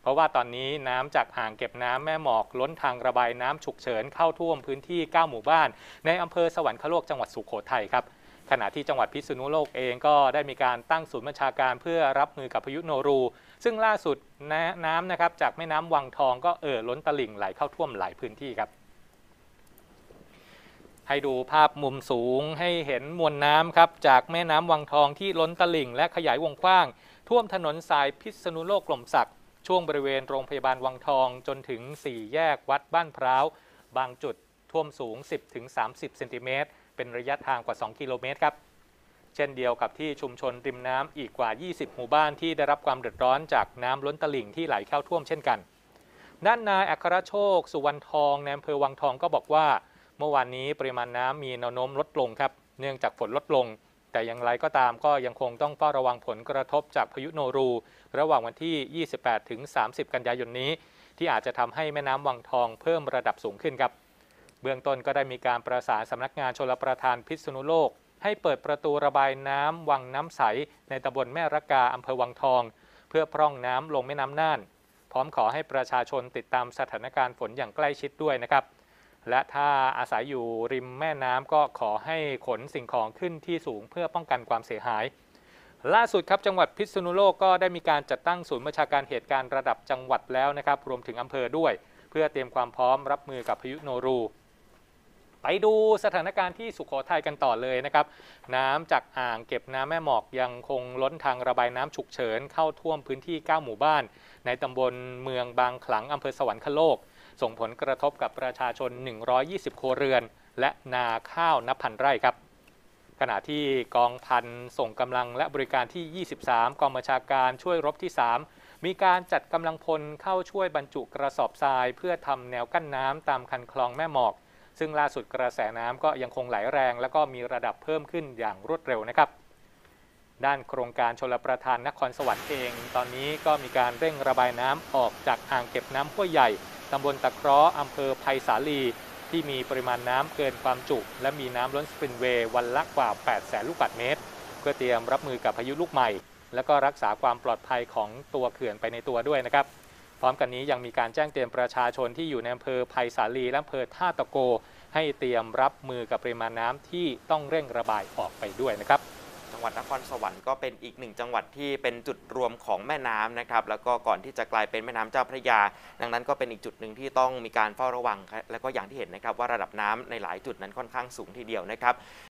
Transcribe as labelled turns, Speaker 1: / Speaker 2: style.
Speaker 1: ราะว่าตอนนี้น้ำจากอ่างเก็บน้ำแม่หมอกล้นทางระบายน้ำฉุกเฉินเข้าท่วมพื้นที่9หมู่บ้านในอำเภอสวรรคโลกจังหวัดสุโขทัยครับขณะที่จังหวัดพิษณุโลกเองก็ได้มีการตั้งศูนย์บัญชาการเพื่อรับมือกับพายุโนรูซึ่งล่าสุดน้ำนะครับจากแม่น้ำวังทองก็ล้นตลิ่งไหลเข้าท่วมหลายพื้นที่ครับให้ดูภาพมุมสูงให้เห็นมวลน้ำครับจากแม่น้ำวังทองที่ล้นตลิ่งและขยายวงกว้างท่วมถนนสายพิษณุโลกกล่มสักช่วงบริเวณโรงพยาบาลวังทองจนถึง4แยกวัดบ้านพร้าวบางจุดท่วมสูง 10-30 เซนติเมตรเป็นระยะทางกว่า2กิโลเมตรครับเช่นเดียวกับที่ชุมชนริมน้ำอีกกว่า20หมู่บ้านที่ได้รับความเดือดร้อนจากน้ำล้นตลิ่งที่ไหลเข้าท่วมเช่นกันด้านนายอัครโชคสุวรรณทองในอำเภอวังทองก็บอกว่าเมื่อวานนี้ปริมาณน้ำมีแนวโน้มลดลงครับเนื่องจากฝนลดลงแต่อย่างไรก็ตามก็ยังคงต้องเฝ้าระวังผลกระทบจากพายุโนรูระหว่างวันที่ 28-30 กันยายนนี้ที่อาจจะทำให้แม่น้ำวังทองเพิ่มระดับสูงขึ้นครับเบื้องต้นก็ได้มีการประสานสำนักงานชลประทานพิษณุโลกให้เปิดประตูระบายน้ำวังน้ำใสในตำบลแม่ระกาอำเภอวังทองเพื่อพร่องน้ำลงแม่น้ำน่านพร้อมขอให้ประชาชนติดตามสถานการณ์ฝนอย่างใกล้ชิดด้วยนะครับและถ้าอาศัยอยู่ริมแม่น้ำก็ขอให้ขนสิ่งของขึ้นที่สูงเพื่อป้องกันความเสียหายล่าสุดครับจังหวัดพิษณุโลกก็ได้มีการจัดตั้งศูนย์บัญชาการเหตุการณ์ระดับจังหวัดแล้วนะครับรวมถึงอำเภอด้วยเพื่อเตรียมความพร้อมรับมือกับพายุโนรูไปดูสถานการณ์ที่สุโขทัยกันต่อเลยนะครับน้ำจากอ่างเก็บน้ำแม่หมอกยังคงล้นทางระบายน้ำฉุกเฉินเข้าท่วมพื้นที่9หมู่บ้านในตำบลเมืองบางขลังอำเภอสวรรคโลกส่งผลกระทบกับประชาชน120ครัวเรือนและนาข้าวนับพันไร่ครับขณะที่กองพันส่งกำลังและบริการที่23กองบัญชาการช่วยรบที่3มีการจัดกำลังพลเข้าช่วยบรรจุกระสอบทรายเพื่อทำแนวกั้นน้ำตามคันคลองแม่หมอกซึ่งล่าสุดกระแสน้ำก็ยังคงไหลแรงและก็มีระดับเพิ่มขึ้นอย่างรวดเร็วนะครับด้านโครงการชลประทานนครสวรรค์เองตอนนี้ก็มีการเร่งระบายน้ำออกจากอ่างเก็บน้ำห้วยใหญ่ตำบลตะเคราะห์อำเภอไผ่สาลีที่มีปริมาณน้ำเกินความจุและมีน้ำล้นสปิลเวย์วันละกว่า 800,000 ลูกบาศก์เมตรเพื่อเตรียมรับมือกับพายุลูกใหม่และก็รักษาความปลอดภัยของตัวเขื่อนไปในตัวด้วยนะครับพร้อมกันนี้ยังมีการแจ้งเตือนประชาชนที่อยู่ในอำเภอไผ่สาลีและอำเภอท่าตะโกให้เตรียมรับมือกับปริมาณน้ำที่ต้องเร่งระบายออกไปด้วยนะครับ
Speaker 2: จังหวัดนครสวรรค์ก็เป็นอีกหนึ่งจังหวัดที่เป็นจุดรวมของแม่น้ำนะครับแล้วก็ก่อนที่จะกลายเป็นแม่น้ำเจ้าพระยาดังนั้นก็เป็นอีกจุดหนึ่งที่ต้องมีการเฝ้าระวังและก็อย่างที่เห็นนะครับว่าระดับน้ำในหลายจุดนั้นค่อนข้างสูงทีเดียวนะครับ